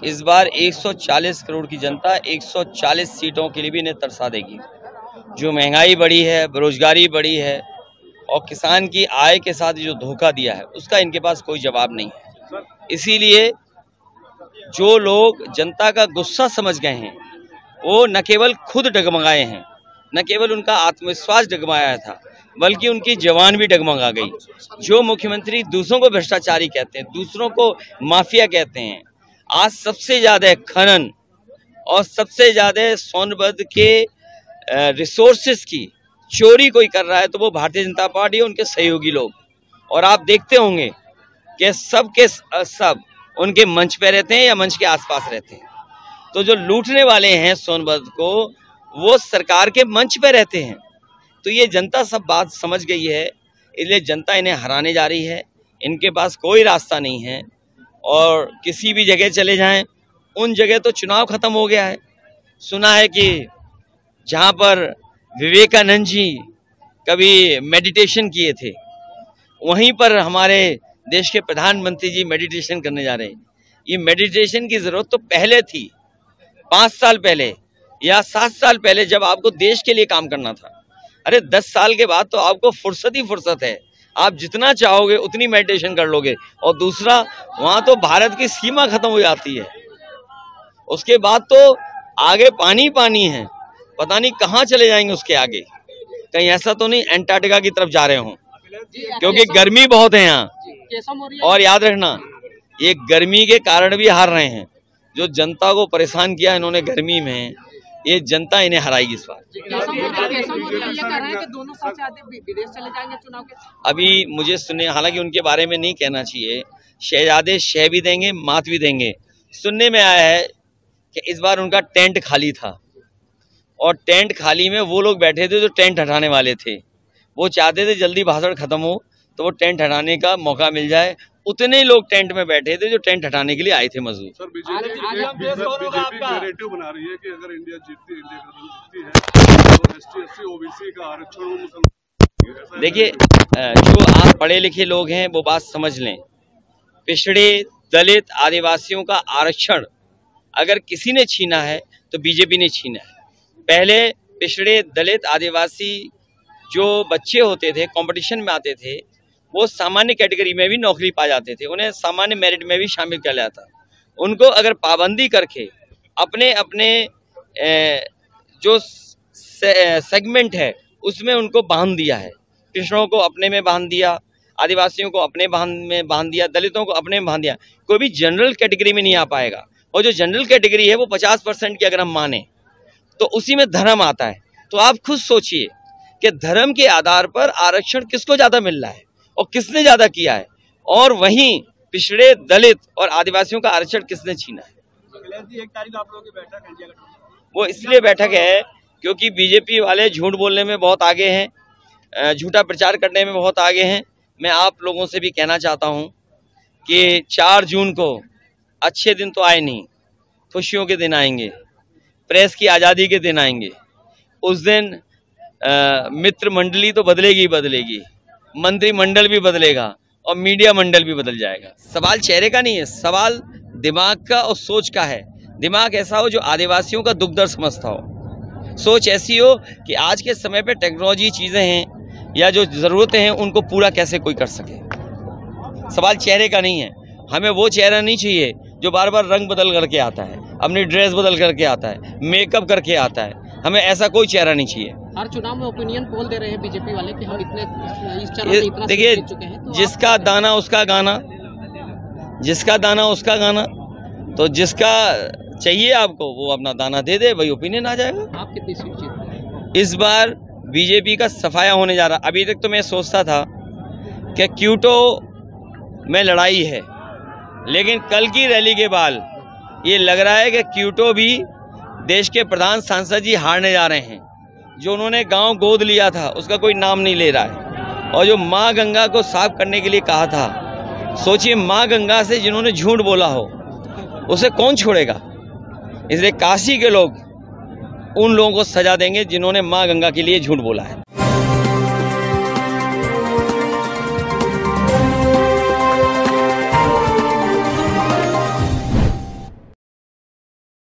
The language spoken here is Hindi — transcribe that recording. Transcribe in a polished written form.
इस बार 140 करोड़ की जनता 140 सीटों के लिए भी इन्हें तरसा देगी। जो महंगाई बढ़ी है, बेरोजगारी बढ़ी है और किसान की आय के साथ जो धोखा दिया है उसका इनके पास कोई जवाब नहीं है। इसीलिए जो लोग जनता का गुस्सा समझ गए हैं वो न केवल खुद डगमगाए हैं, न केवल उनका आत्मविश्वास डगमगाया था, बल्कि उनकी जवान भी डगमगा गई। जो मुख्यमंत्री दूसरों को भ्रष्टाचारी कहते हैं, दूसरों को माफिया कहते हैं, आज सबसे ज्यादा खनन और सबसे ज्यादा सोनभद्र के रिसोर्सेस की चोरी कोई कर रहा है तो वो भारतीय जनता पार्टी और उनके सहयोगी लोग। और आप देखते होंगे कि सब के सब उनके मंच पे रहते हैं या मंच के आसपास रहते हैं। तो जो लूटने वाले हैं सोनभद्र को वो सरकार के मंच पे रहते हैं। तो ये जनता सब बात समझ गई है, इसलिए जनता इन्हें हराने जा रही है। इनके पास कोई रास्ता नहीं है और किसी भी जगह चले जाएं, उन जगह तो चुनाव खत्म हो गया है। सुना है कि जहां पर विवेकानंद जी कभी मेडिटेशन किए थे, वहीं पर हमारे देश के प्रधानमंत्री जी मेडिटेशन करने जा रहे हैं। ये मेडिटेशन की जरूरत तो पहले थी, 5 साल पहले या 7 साल पहले, जब आपको देश के लिए काम करना था। अरे 10 साल के बाद तो आपको फुर्सत ही फुर्सत है, आप जितना चाहोगे उतनी मेडिटेशन कर लोगे। और दूसरा, वहां तो भारत की सीमा खत्म हो जाती है, उसके बाद तो आगे पानी पानी है, पता नहीं कहाँ चले जाएंगे उसके आगे। कहीं ऐसा तो नहीं अंटार्कटिका की तरफ जा रहे हो, क्योंकि गर्मी बहुत है यहाँ। और याद रखना, ये गर्मी के कारण भी हार रहे हैं। जो जनता को परेशान किया इन्होंने गर्मी में, ये जनता इन्हें हराएगी इस बार। अभी मुझे सुनने, हालांकि उनके बारे में नहीं कहना चाहिए, शहजादे शह भी देंगे, मात भी देंगे। सुनने में आया है कि इस बार उनका टेंट खाली था और टेंट खाली में वो लोग बैठे थे जो टेंट हटाने वाले थे। वो चाहते थे जल्दी भाषण खत्म हो तो वो टेंट हटाने का मौका मिल जाए। उतने ही लोग टेंट में बैठे थे जो टेंट हटाने के लिए आए थे मजदूर। सर, बीजेपी नैरेटिव बना रही है कि अगर इंडिया जीतती है तो ST/SC OBC का आरक्षण। देखिए, जो आप पढ़े लिखे लोग हैं वो बात समझ लें, पिछड़े दलित आदिवासियों का आरक्षण अगर किसी ने छीना है तो बीजेपी ने छीना है। पहले पिछड़े दलित आदिवासी जो बच्चे होते थे, कंपटीशन में आते थे, वो सामान्य कैटेगरी में भी नौकरी पा जाते थे, उन्हें सामान्य मेरिट में भी शामिल किया जाता। उनको अगर पाबंदी करके अपने अपने जो सेगमेंट है उसमें उनको बांध दिया है। पिछड़ों को अपने में बांध दिया, आदिवासियों को अपने में बांध दिया, दलितों को अपने में बांध दिया। कोई भी जनरल कैटेगरी में नहीं आ पाएगा। और जो जनरल कैटेगरी है वो 50% की अगर हम माने तो उसी में धर्म आता है। तो आप खुद सोचिए कि धर्म के आधार पर आरक्षण किसको ज्यादा मिल रहा है और किसने ज्यादा किया है, और वहीं पिछड़े दलित और आदिवासियों का आरक्षण किसने छीना है। 1 तारीख आप लोगों की बैठक है, वो इसलिए बैठक है क्योंकि बीजेपी वाले झूठ बोलने में बहुत आगे हैं, झूठा प्रचार करने में बहुत आगे हैं। मैं आप लोगों से भी कहना चाहता हूं कि 4 जून को अच्छे दिन तो आए नहीं, खुशियों के दिन आएंगे, प्रेस की आज़ादी के दिन आएंगे। उस दिन मित्र मंडली तो बदलेगी बदलेगी, मंत्रिमंडल भी बदलेगा और मीडिया मंडल भी बदल जाएगा। सवाल चेहरे का नहीं है, सवाल दिमाग का और सोच का है। दिमाग ऐसा हो जो आदिवासियों का दुख दर्द समझता हो, सोच ऐसी हो कि आज के समय पे टेक्नोलॉजी चीज़ें हैं या जो ज़रूरतें हैं उनको पूरा कैसे कोई कर सके। सवाल चेहरे का नहीं है। हमें वो चेहरा नहीं चाहिए जो बार बार रंग बदल करके आता है, अपनी ड्रेस बदल करके आता है, मेकअप करके आता है। हमें ऐसा कोई चेहरा नहीं चाहिए। हर चुनाव में ओपिनियन पोल दे रहे हैं बीजेपी वाले कि हम इतने इस चरण से इतना देखिए, चुके हैं। तो जिसका दाना उसका गाना, जिसका दाना उसका गाना। तो जिसका चाहिए आपको वो अपना दाना दे दे, वही ओपिनियन आ जाएगा। आप कितनी सीट जीत? इस बार बीजेपी का सफाया होने जा रहा। अभी तक तो मैं सोचता था कि क्यूटो में लड़ाई है, लेकिन कल की रैली के बाद ये लग रहा है कि क्यूटो भी देश के प्रधान सांसद जी हारने जा रहे हैं। जो उन्होंने गांव गोद लिया था उसका कोई नाम नहीं ले रहा है, और जो माँ गंगा को साफ करने के लिए कहा था, सोचिए माँ गंगा से जिन्होंने झूठ बोला हो उसे कौन छोड़ेगा। इसलिए काशी के लोग उन लोगों को सजा देंगे जिन्होंने माँ गंगा के लिए झूठ बोला है।